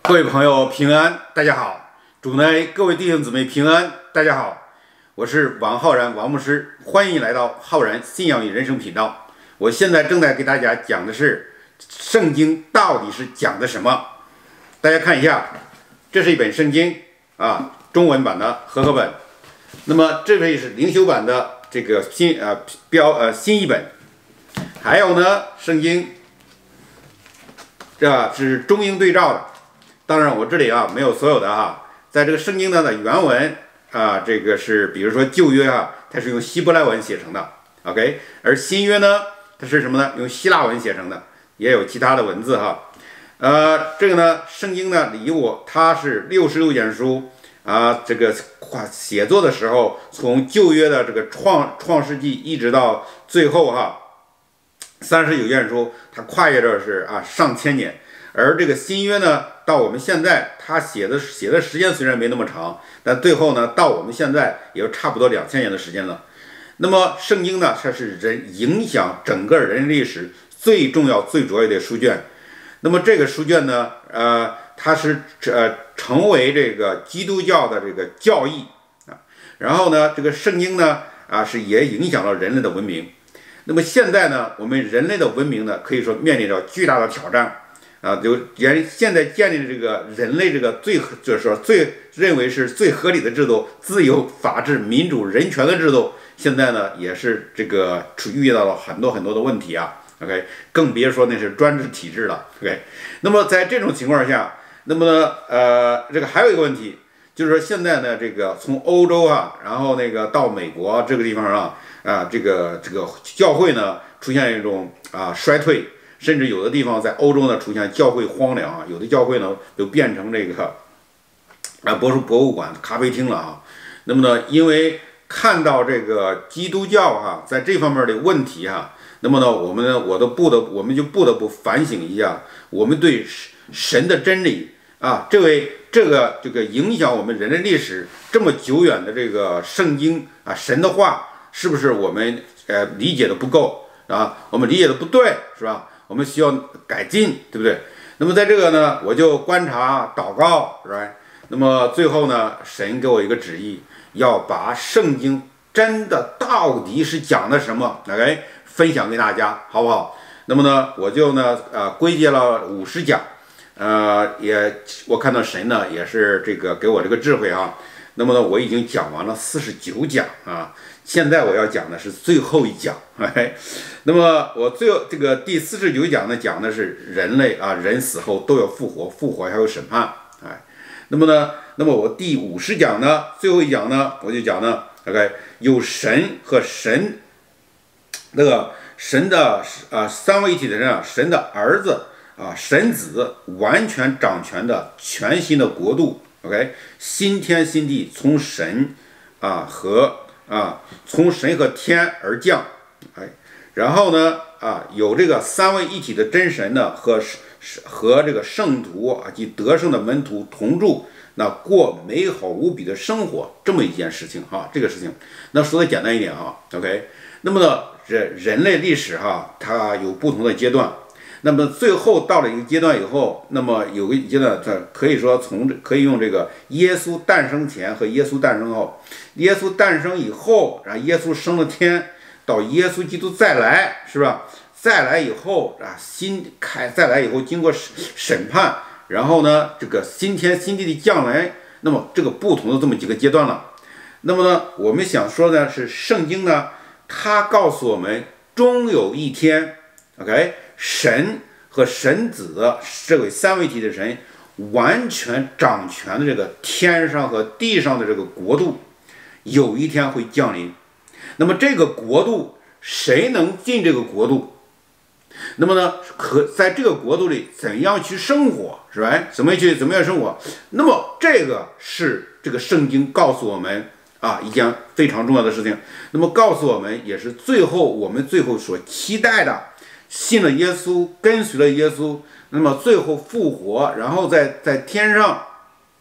各位朋友平安，大家好！主内各位弟兄姊妹平安，大家好！我是王浩然王牧师，欢迎来到浩然信仰与人生频道。我现在正在给大家讲的是圣经到底是讲的什么？大家看一下，这是一本圣经啊，中文版的和合本。那么这位是灵修版的这个新译本，还有呢，圣经这是中英对照的。当然，我这里没有所有的在这个圣经的原文这个是比如说旧约它是用希伯来文写成的 ，OK， 而新约呢，它是什么呢？用希腊文写成的，也有其他的文字这个呢，圣经呢它是66卷书这个写作的时候，从旧约的这个创世纪一直到最后39卷书，它跨越着是上千年。而这个新约呢，到我们现在，他写的时间虽然没那么长，但最后呢，到我们现在也就差不多2000年的时间了。那么圣经呢，它是影响整个人类历史最重要、最主要的书卷。那么这个书卷呢，它是成为这个基督教的这个教义然后呢，这个圣经呢是也影响了人类的文明。那么现在呢，我们人类的文明呢，可以说面临着巨大的挑战。就现在建立的这个人类这个就是说最认为是最合理的制度，自由、法治、民主、人权的制度，现在呢也是这个遇到了很多的问题OK， 更别说那是专制体制了。OK， 那么在这种情况下，那么呢这个还有一个问题，就是说现在呢这个从欧洲然后那个到美国这个地方这个教会呢出现一种衰退。甚至有的地方在欧洲呢出现教会荒凉有的教会呢就变成这个博物馆、咖啡厅了那么呢，因为看到这个基督教在这方面的问题那么呢，我们就不得不反省一下，我们对神的真理这个影响我们人类历史这么久远的这个圣经神的话，是不是我们理解的不够我们理解的不对，是吧？我们需要改进，对不对？那么在这个呢，我就观察、祷告，是吧？那么最后呢，神给我一个旨意，要把圣经真的到底是讲的什么，OK， 分享给大家，好不好？那么呢，我就呢，归结了50讲，我看到神呢也是这个给我这个智慧那么呢，我已经讲完了49讲现在我要讲的是最后一讲，那么我这个第49讲呢，讲的是人类人死后都要复活，复活还有审判，那么我第50讲呢，最后一讲呢，我就讲呢，OK， 有神和神那个神的三位一体的人神的儿子神子完全掌权的全新的国度。OK， 新天新地从神从神和天而降，然后呢有这个三位一体的真神呢和这个圣徒及得胜的门徒同住，那过美好无比的生活，这么一件事情这个事情，那说的简单一点OK， 那么呢人类历史它有不同的阶段。那么最后到了一个阶段以后，那么有个阶段，它可以说可以用这个耶稣诞生前和耶稣诞生后，耶稣诞生以后，然后耶稣升了天，到耶稣基督再来，是吧？再来以后再来以后经过审判，然后呢这个新天新地的降临，那么这个不同的这么几个阶段了。那么呢，我们想说的是圣经呢，它告诉我们终有一天 ，OK。神和神子这位三位一体的神完全掌权的这个天上和地上的这个国度，有一天会降临。那么这个国度谁能进这个国度？那么呢，在这个国度里怎样去生活，是吧？怎么样生活？那么这个是这个圣经告诉我们一件非常重要的事情。那么告诉我们也是我们最后所期待的。信了耶稣，跟随了耶稣，那么最后复活，然后在天上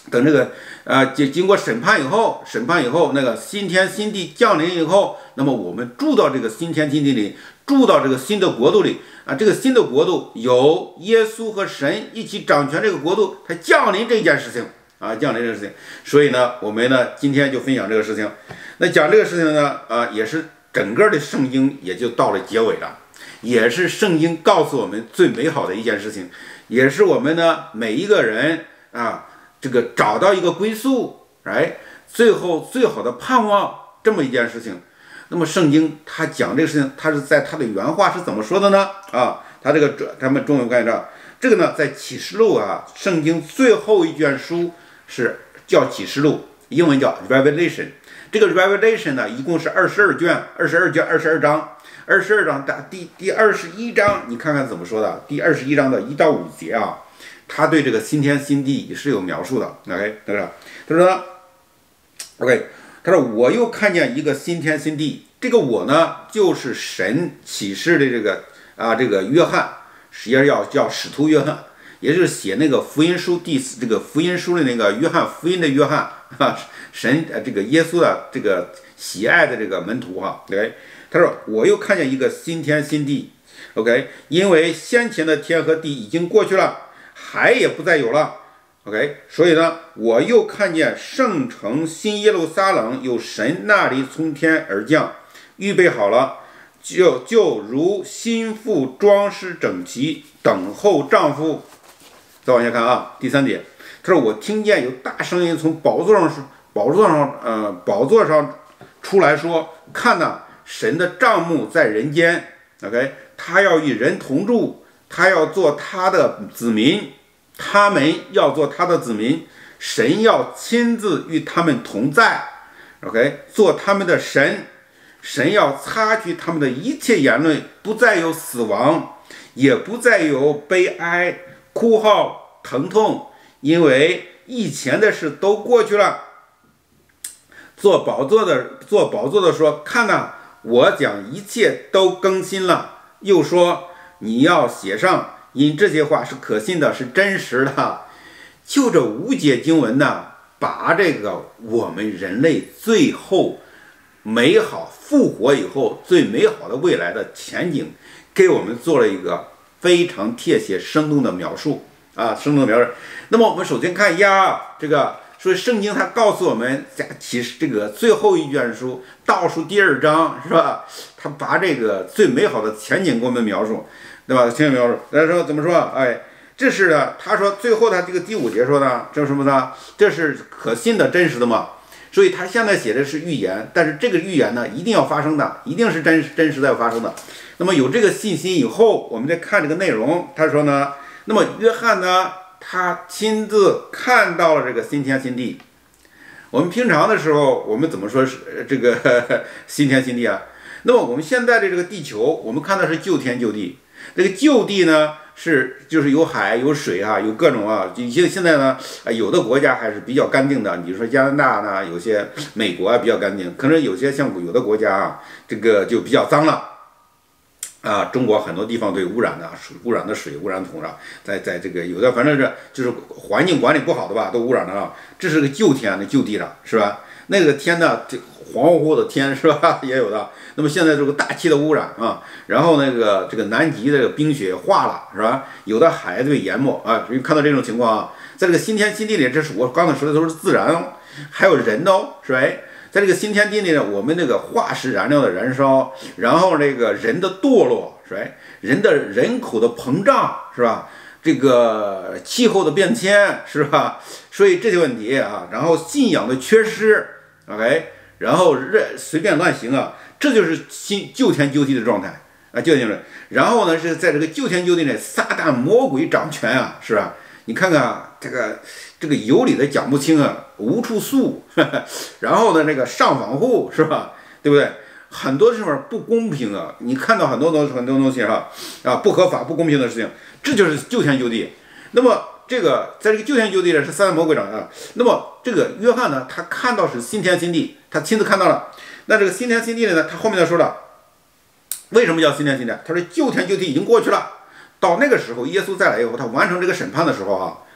等这个经过审判以后，那个新天新地降临以后，那么我们住到这个新天新地里，住到这个新的国度里啊，这个新的国度有耶稣和神一起掌权，这个国度它降临这件事情啊，降临这个事情。所以呢，我们呢今天就分享这个事情。那讲这个事情呢，也是整个的圣经也就到了结尾了，也是圣经告诉我们最美好的一件事情，也是我们呢每一个人啊，这个找到一个归宿，最后最好的盼望这么一件事情。那么圣经他讲这个事情，他是在他的原话是怎么说的呢？咱们中文看一下，这个呢在启示录啊，圣经最后一卷书是叫启示录，英文叫 Revelation。这个 Revelation 呢，一共是22卷，22章第21章，你看看怎么说的？第21章的1到5节啊，他对这个新天新地也是有描述的。OK， 他说呢 ，OK， 他说我又看见一个新天新地，这个我呢就是神启示的这个约翰，也叫使徒约翰，也就是写那个福音书这个福音书的那个约翰福音的约翰啊。神这个耶稣的这个喜爱的这个门徒哈 ，OK， 他说我又看见一个新天新地 ，OK， 因为先前的天和地已经过去了，海也不再有了 ，OK， 所以呢，我又看见圣城新耶路撒冷由神那里从天而降，预备好了，就如新妇装饰整齐，等候丈夫。再往下看啊，第3节，他说我听见有大声音从宝座上出来说，看呐，神的帐幕在人间 ，OK， 他要与人同住，他要做他的子民，他们要做他的子民，神要亲自与他们同在 ，OK， 做他们的神，神要擦去他们的一切眼泪，不再有死亡，也不再有悲哀、哭号、疼痛，因为以前的事都过去了。做宝座的说，看哪，我将一切都更新了。又说，你要写上，因这些话是可信的，是真实的。就这5节经文呢，把这个我们人类最后美好复活以后最美好的未来的前景，给我们做了一个非常贴切生动的描述啊，生动的描述。那么我们首先看一下啊，这个。所以圣经它告诉我们，其实这个最后一卷书倒数第2章是吧？他把这个最美好的前景给我们描述，对吧？前景描述，他说怎么说？这是呢，他说最后他这个第5节说呢，这是什么呢？这是可信的、真实的嘛？所以他现在写的是预言，但是这个预言呢，一定要发生的，一定是真实的要发生的。那么有这个信心以后，我们再看这个内容，他说呢，那么约翰呢？他亲自看到了这个新天新地。我们平常的时候，我们怎么说是这个新天新地啊？那么我们现在的这个地球，我们看的是旧天旧地。这个旧地呢，就是有海有水啊，有各种啊。现在呢，有的国家还是比较干净的，比如说加拿大呢，有些美国啊比较干净，可能有些像有的国家啊，这个就比较脏了。中国很多地方对污染的水、污染土啊，在这个有的反正就是环境管理不好的吧，都污染了啊。这是个旧天的旧地了，是吧？那个天呢，黄乎乎的天是吧？也有的。那么现在这个大气的污染啊，然后这个南极的冰雪化了，是吧？有的海被淹没啊。所以看到这种情况啊，在这个新天新地里，这是我刚才说的都是自然哦，还有人哦，是吧？在这个新天地里呢，我们那个化石燃料的燃烧，然后这个人的堕落，是吧？人口的膨胀，是吧？这个气候的变迁，是吧？所以这些问题啊，然后信仰的缺失 ，OK， 然后随便乱行啊，这就是旧天旧地的状态啊，旧天旧地。然后呢，是在这个旧天旧地里，撒旦魔鬼掌权啊，是吧？你看看啊，这个有理的讲不清啊，无处诉，然后呢，这个上访户是吧？对不对？很多地方不公平啊，你看到很多东西哈不合法、不公平的事情，这就是旧天旧地。那么这个在这个旧天旧地呢，是撒旦魔鬼掌权。那么这个约翰呢，他看到是新天新地，他亲自看到了。那这个新天新地呢，他后面他说了，为什么叫新天新地？他说旧天旧地已经过去了。到那个时候，耶稣再来以后，他完成这个审判的时候啊，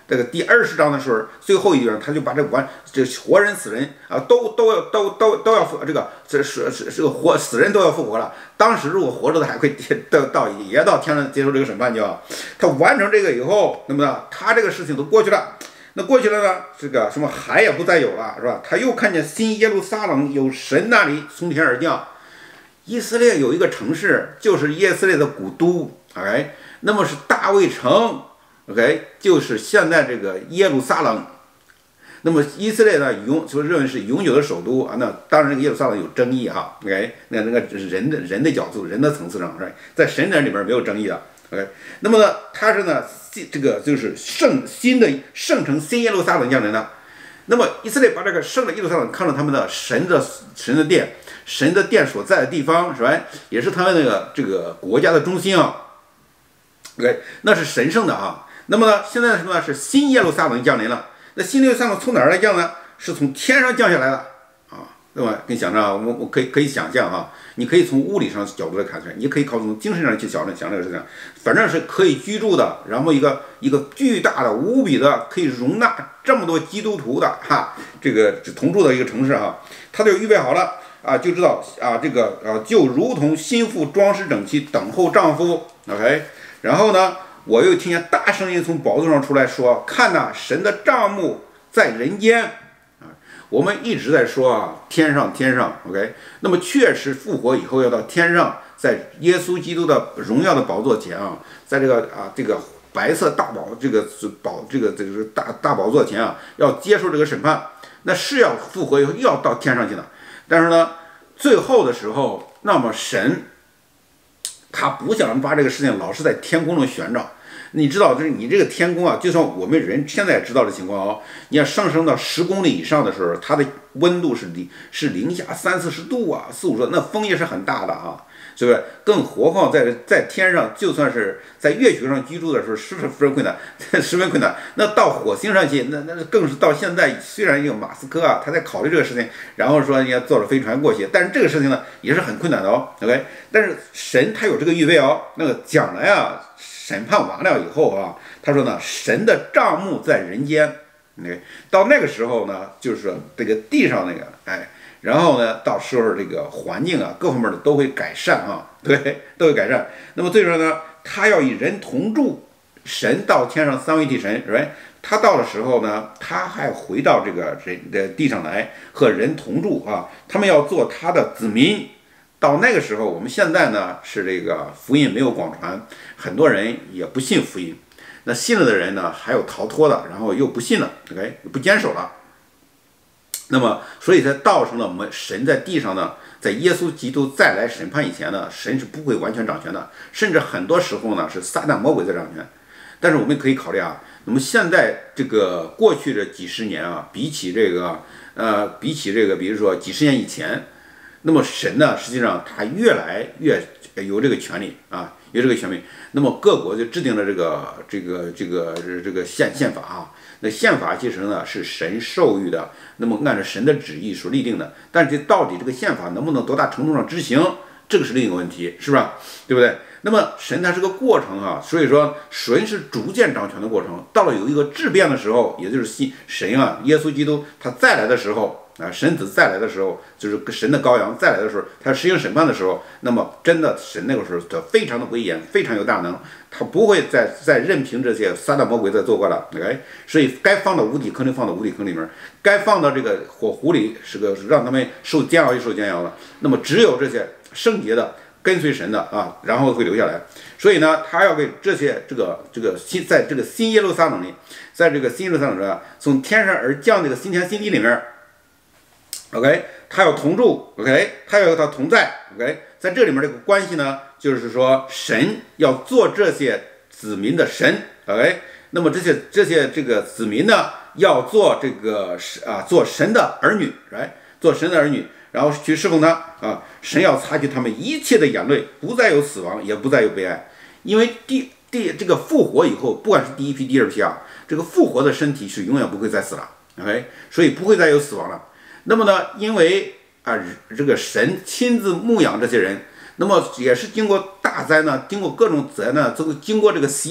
这个第20章的时候，最后一段他就把这活人死人啊都要复这个个活死人都要复活了。当时如果活着的还会也到天上接受这个审判去啊。他完成这个以后，那么呢，他这个事情都过去了。那过去了呢，这个什么海也不再有了，是吧？他又看见新耶路撒冷有神那里从天而降。以色列有一个城市，就是以色列的古都 ，OK， 那么是大卫城 ，OK， 就是现在这个耶路撒冷。那么以色列呢，就认为是永久的首都啊。那当然，耶路撒冷有争议哈 ，OK， 那个人的角度、人的层次上，在神人里边没有争议的 ，OK。那么呢，它是呢，这个就是新的圣城新耶路撒冷降临了。那么以色列把这个圣的耶路撒冷看成他们的神的殿。神的殿所在的地方是吧，也是他们那个这个国家的中心啊。OK， 那是神圣的啊。那么呢，现在什么呢？是新耶路撒冷降临了。那新耶路撒冷从哪儿来降呢？是从天上降下来的啊，对吧？跟想着我可以想象啊，你可以从物理上角度来看出来，你可以靠从精神上去想这个事情，反正是可以居住的。然后一个巨大的无比的可以容纳这么多基督徒的这个同住的一个城市哈，他就预备好了。就知道这个就如同心腹装饰整齐，等候丈夫。OK， 然后呢，我又听见大声音从宝座上出来说：“看呐，神的帐幕在人间。”我们一直在说天上。OK， 那么确实复活以后要到天上，在耶稣基督的荣耀的宝座前在这个白色大宝这个大宝座前要接受这个审判，那是要复活以后又要到天上去的。但是呢，最后的时候，那么神他不想把这个事情老是在天空中悬着。你知道，就是你这个天空就算我们人现在知道的情况你要上升到10公里以上的时候，它的温度是零下30-40度40-50度，那风也是很大的是不是？更何况在天上，就算是在月球上居住的时候，十分困难。那到火星上去，那更是到现在，虽然有马斯克他在考虑这个事情，然后说人家坐了飞船过去，但是这个事情呢也是很困难的OK， 但是神他有这个预备那个将来审判完了以后他说呢，神的帐幕在人间。到那个时候呢，就是说这个地上那个然后呢，到时候这个环境各方面的都会改善对，都会改善。那么最终呢，他要与人同住，神到天上三位一体神，他到的时候呢，他还回到这个人的地上来和人同住他们要做他的子民。到那个时候，我们现在呢是这个福音没有广传，很多人也不信福音。那信了的人呢，还有逃脱的，然后又不信了，OK， 不坚守了。那么，所以才造成了我们神在地上呢，在耶稣基督再来审判以前呢，神是不会完全掌权的，甚至很多时候呢是撒旦魔鬼在掌权。但是我们可以考虑那么现在这个过去的几十年比起这个，比如说几十年以前，那么神呢，实际上他越来越有这个权利有这个权利。那么各国就制定了这个宪法那宪法其实呢是神授予的，那么按照神的旨意所立定的。但是到底这个宪法能不能多大程度上执行，这个是另一个问题，是吧？对不对？那么神它是个过程所以说神是逐渐掌权的过程。到了有一个质变的时候，也就是神耶稣基督他再来的时候神子再来的时候，就是神的羔羊再来的时候，他实行审判的时候，那么真的神那个时候他非常的威严，非常有大能，他不会再任凭这些撒旦魔鬼在做过了，OK， 所以该放到无底坑里放到无底坑里面，该放到这个火湖里是让他们受煎熬就受煎熬了。那么只有这些圣洁的跟随神的然后会留下来。所以呢，他要给这些在这个新耶路撒冷里，在这个新耶路撒冷中从天上而降这个新天新地里面。OK， 他要同住 ，OK， 他要有他同在 ，OK， 在这里面这个关系呢，就是说神要做这些子民的神 ，OK， 那么这些这个子民呢，要做这个做神的儿女，做神的儿女，然后去侍奉他神要擦去他们一切的眼泪，不再有死亡，也不再有悲哀，因为这个复活以后，不管是第一批、第二批这个复活的身体是永远不会再死了 ，OK， 所以不会再有死亡了。那么呢，因为这个神亲自牧养这些人，那么也是经过大灾难，经过各种灾难，都经过这个洗礼，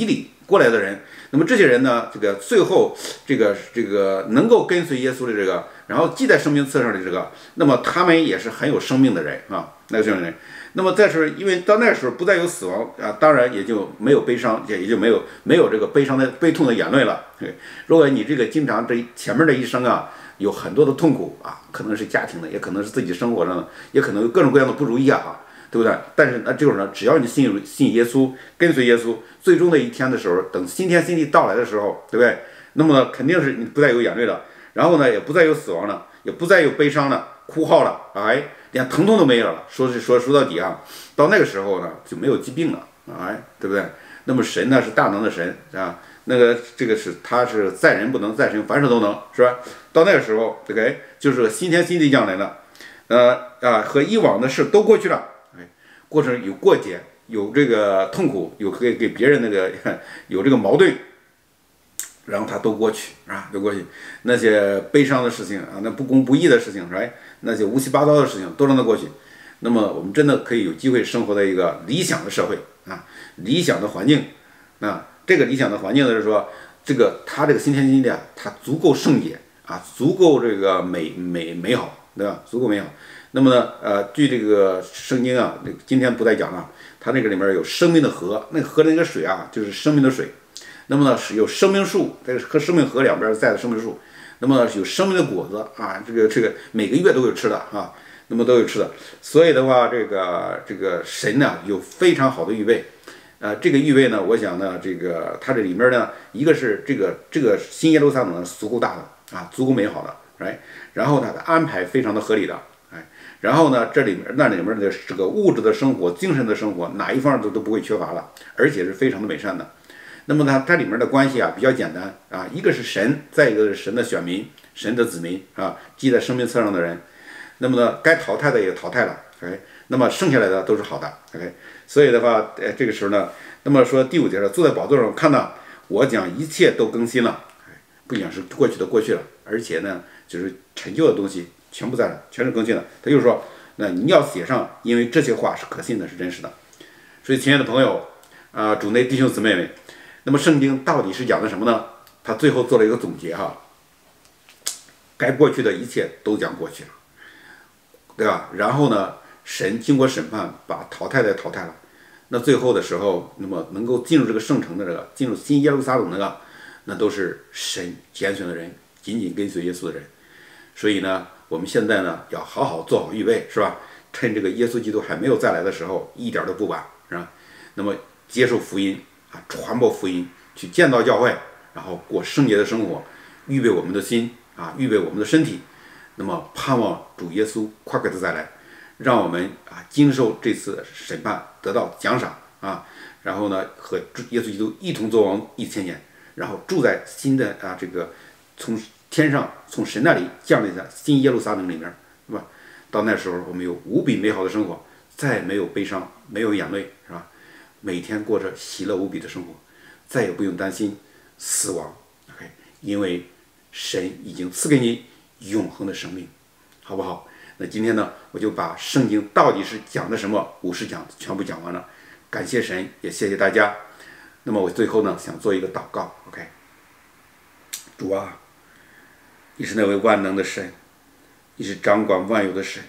过来的人。那么这些人呢，这个最后这个能够跟随耶稣的这个，然后记在生命册上的这个，那么他们也是很有生命的人啊，那个这样的人。那么再是因为到那时候不再有死亡啊，当然也就没有悲伤，也就没有这个悲伤的悲痛的眼泪了。如果你这个经常前面的一生啊，有很多的痛苦啊，可能是家庭的，也可能是自己生活上的，也可能有各种各样的不如意啊。对不对？但是这种呢，只要你信耶稣，跟随耶稣，最终的一天的时候，等新天新地到来的时候，对不对？那么呢，肯定是你不再有眼泪了，然后呢，也不再有死亡了，也不再有悲伤了、哭号了，哎，连疼痛都没有了。说到底啊，到那个时候呢，就没有疾病了，哎，对不对？那么神呢是大能的神啊，那个这个是他是在人不能，在神凡事都能，是吧？到那个时候，对不对？就是新天新地降临了，和以往的事都过去了。过程有过节，有这个痛苦，有给别人那个有这个矛盾，然后他都过去啊，都过去。那些悲伤的事情啊，那不公不义的事情，是吧？那些乌七八糟的事情都让它过去。那么我们真的可以有机会生活在一个理想的社会啊，理想的环境啊。这个理想的环境呢，是说他这个新天新地啊，它足够圣洁啊，足够这个美好，对吧？足够美好。那么呢，据这个圣经啊，今天不再讲了。它那个里面有生命的河，那个河的那个水啊，就是生命的水。那么呢，是有生命树，这个和生命河两边栽的生命树。那么有生命的果子啊，这个每个月都有吃的啊，那么都有吃的。所以的话，这个神呢有非常好的预备。这个预备呢，我想呢，它这里面呢，一个是这个新耶路撒冷呢足够大的啊，足够美好的，哎，然后呢，它的安排非常的合理的。然后呢，那里面的这个物质的生活、精神的生活，哪一方都不会缺乏了，而且是非常的美善的。那么它里面的关系啊比较简单啊，一个是神，再一个是神的选民、神的子民啊，记在生命册上的人。那么呢，该淘汰的也淘汰了，OK，那么剩下来的都是好的，OK。所以的话，这个时候呢，那么说第5节了，坐在宝座上看到我将一切都更新了，不仅是过去的过去了，而且呢，就是陈旧的东西。全部在了，全是更新的。他就是说，那你要写上，因为这些话是可信的，是真实的。所以，亲爱的朋友主内弟兄姊妹们，那么圣经到底是讲的什么呢？他最后做了一个总结哈，该过去的一切都将过去了，对吧？然后呢，神经过审判，把淘汰的淘汰了。那最后的时候，那么能够进入这个圣城的进入新耶路撒冷那都是神拣选的人，紧紧跟随耶稣的人。所以呢，我们现在呢要好好做好预备，是吧？趁这个耶稣基督还没有再来的时候，一点都不晚，是吧？那么接受福音啊，传播福音，去建造教会，然后过圣洁的生活，预备我们的心啊，预备我们的身体。那么盼望主耶稣快快的再来，让我们经受这次审判，得到奖赏啊。然后呢，和耶稣基督一同作王1000年，然后住在新的这个从天上从神那里降临在新耶路撒冷里面，是吧？到那时候我们有无比美好的生活，再没有悲伤，没有眼泪，是吧？每天过着喜乐无比的生活，再也不用担心死亡 ，OK？ 因为神已经赐给你永恒的生命，好不好？那今天呢，我就把圣经到底是讲的什么50讲全部讲完了，感谢神，也谢谢大家。那么我最后呢，想做一个祷告 ，OK？ 主啊，你是那位万能的神，你是掌管万有的神，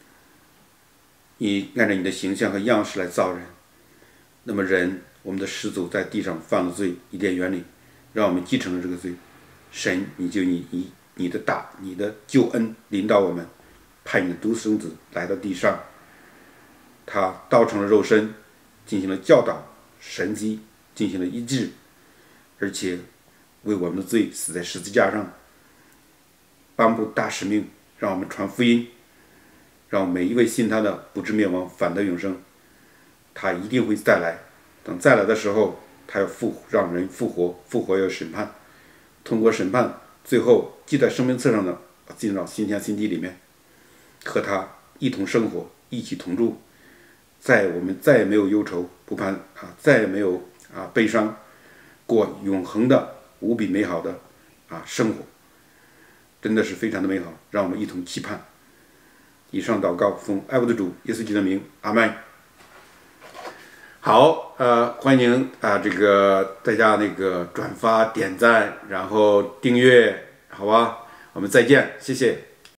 你按照你的形象和样式来造人。那么人，我们的始祖在地上犯了罪，伊甸园里，让我们继承了这个罪。神，你就以你的救恩临到我们，派你的独生子来到地上，他道成了肉身，进行了教导、神迹，进行了医治，而且为我们的罪死在十字架上，颁布大使命，让我们传福音，让每一位信他的不至灭亡，反得永生。他一定会再来，等再来的时候，他要让人复活，复活要审判，通过审判，最后记在生命册上的，进到新天新地里面，和他一同生活，一起同住。我们再也没有忧愁不盼再也没有悲伤，过永恒的无比美好的生活，真的是非常的美好，让我们一同期盼。以上祷告奉爱我的主耶稣基督的名，阿们。 好，欢迎这个大家那个转发、点赞，然后订阅，好吧？我们再见，谢谢。